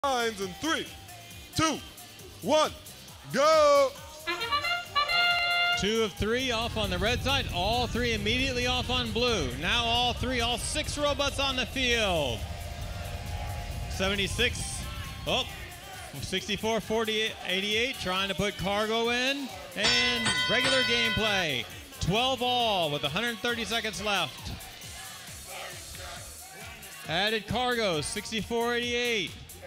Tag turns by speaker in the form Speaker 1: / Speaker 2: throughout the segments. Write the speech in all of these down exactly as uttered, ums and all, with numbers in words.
Speaker 1: Lines in three, two, one, go!
Speaker 2: Two of three off on the red side, all three immediately off on blue. Now all three, all six robots on the field. seventy-six, oh, sixty-four, forty, eighty-eight, trying to put cargo in, and regular gameplay. twelve all with one hundred thirty seconds left. Added cargo, sixty-four, eighty-eight.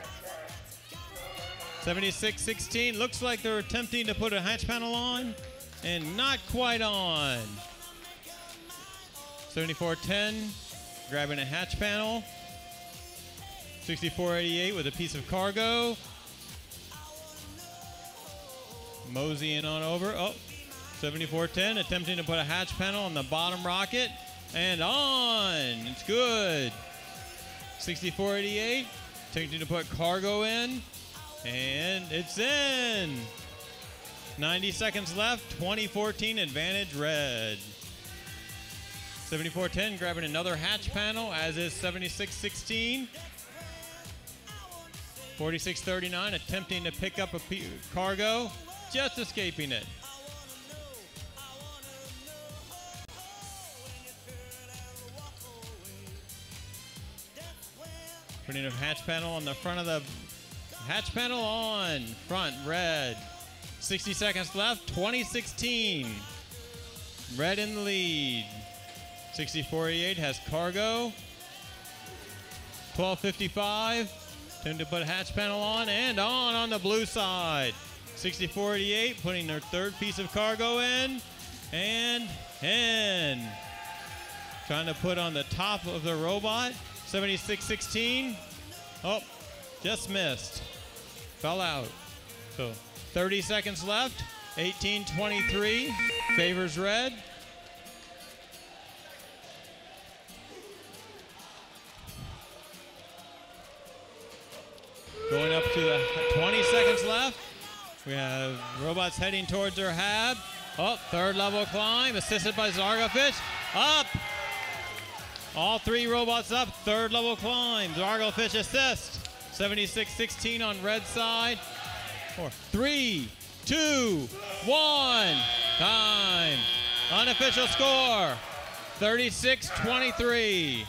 Speaker 2: seventy-six, sixteen, looks like they're attempting to put a hatch panel on, and not quite on. seventy-four, ten, grabbing a hatch panel. sixty-four, eighty-eight with a piece of cargo. Moseying on over, oh, seventy-four, ten, attempting to put a hatch panel on the bottom rocket, and on, it's good. sixty-four, eighty-eight, attempting to put cargo in, and it's in. ninety seconds left, twenty fourteen, advantage red. seventy-four, ten grabbing another hatch panel, as is seventy-six, sixteen. forty-six, thirty-nine attempting to pick up a cargo, just escaping it. Putting a hatch panel on the front of the hatch panel on front, red. sixty seconds left, twenty sixteen. Red in the lead. sixty-four, eighty-eight has cargo. twelve fifty-five. Time to put a hatch panel on and on on the blue side. sixty-four, eighty-eight putting their third piece of cargo in and in. Trying to put on the top of the robot. seventy-six, sixteen. Oh, just missed. Fell out. So thirty seconds left. eighteen, twenty-three. Favors red. Going up to the twenty seconds left. We have robots heading towards their hab. Oh, third level climb, assisted by Zargofish. Up! All three robots up, third level climb. Zargofish assist. seventy-six, sixteen on red side. Four, three, two, one. Time. Unofficial score, thirty-six, twenty-three.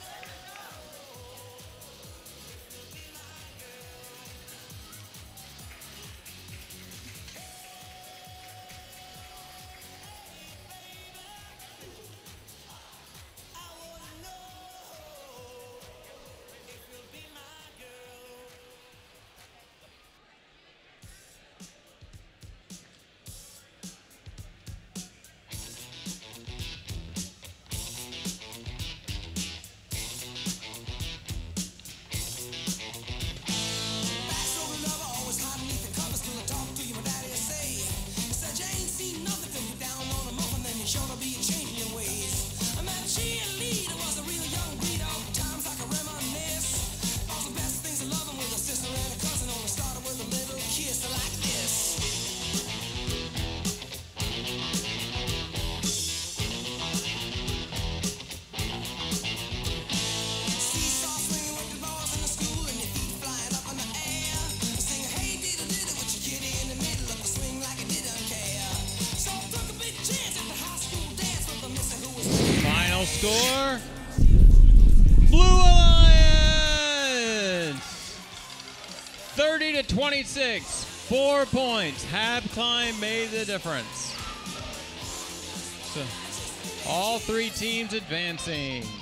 Speaker 2: Final score, Blue Alliance, thirty to twenty-six, four points. Hab climb made the difference. So all three teams advancing.